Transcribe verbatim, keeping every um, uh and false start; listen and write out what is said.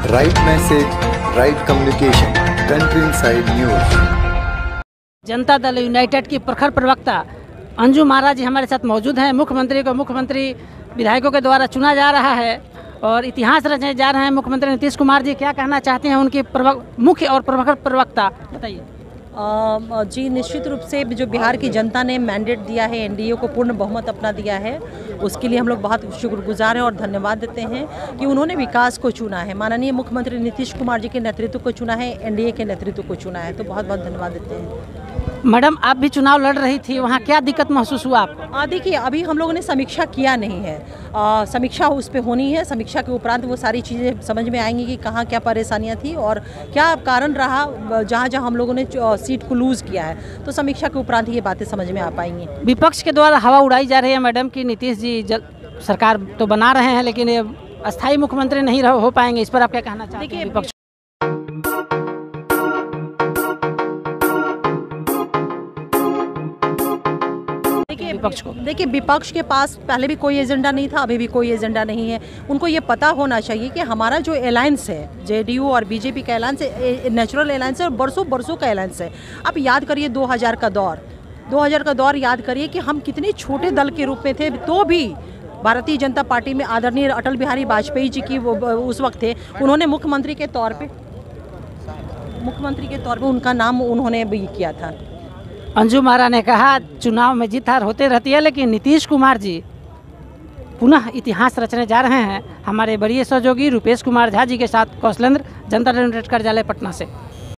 Right message, right communication, country inside news. Janata Dal United की प्रखर प्रवक्ता अंजू महाराज जी हमारे साथ मौजूद हैं। मुख्यमंत्री को मुख्यमंत्री विधायकों के द्वारा चुना जा रहा है और इतिहास रचने जा रहे हैं मुख्यमंत्री नीतीश कुमार जी। क्या कहना चाहते हैं उनकी मुख्य और प्रखर प्रवक्ता, बताइए। जी, निश्चित रूप से जो बिहार की जनता ने मैंडेट दिया है, एनडीए को पूर्ण बहुमत अपना दिया है, उसके लिए हम लोग बहुत शुक्रगुजार हैं और धन्यवाद देते हैं कि उन्होंने विकास को चुना है। माननीय मुख्यमंत्री नीतीश कुमार जी के नेतृत्व को चुना है, एनडीए के नेतृत्व को चुना है, तो बहुत बहुत धन्यवाद देते हैं। मैडम, आप भी चुनाव लड़ रही थी, वहाँ क्या दिक्कत महसूस हुआ आपको? देखिए, अभी हम लोगों ने समीक्षा किया नहीं है। आ, समीक्षा उस पर होनी है। समीक्षा के उपरांत वो सारी चीज़ें समझ में आएंगी कि कहाँ क्या परेशानियाँ थी और क्या कारण रहा जहाँ जहाँ हम लोगों ने सीट को लूज़ किया है। तो समीक्षा के उपरांत ये बातें समझ में आ पाएंगी। विपक्ष के द्वारा हवा उड़ाई जा रही है मैडम कि नीतीश जी जल, सरकार तो बना रहे हैं लेकिन ये अस्थायी मुख्यमंत्री नहीं हो पाएंगे, इस पर आप क्या कहना चाहते हैं? विपक्ष विपक्ष को देखिए, विपक्ष के पास पहले भी कोई एजेंडा नहीं था, अभी भी कोई एजेंडा नहीं है। उनको ये पता होना चाहिए कि हमारा जो अलायंस है, जेडीयू और बीजेपी का अलायंस है, नेचुरल अलायंस है और बरसों बरसों का अलायंस है। आप याद करिए दो हज़ार का दौर दो हज़ार का दौर याद करिए कि हम कितने छोटे दल के रूप में थे, तो भी भारतीय जनता पार्टी में आदरणीय अटल बिहारी वाजपेयी जी की वो उस वक्त थे, उन्होंने मुख्यमंत्री के तौर पे मुख्यमंत्री के तौर पे उनका नाम उन्होंने भी किया था। अंजू महाराज ने कहा चुनाव में जीत हार होते रहती है लेकिन नीतीश कुमार जी पुनः इतिहास रचने जा रहे हैं। हमारे बड़े सहयोगी रुपेश कुमार झा जी के साथ कौशलेंद्र, जनता दल यूनाइटेड कार्यालय पटना से।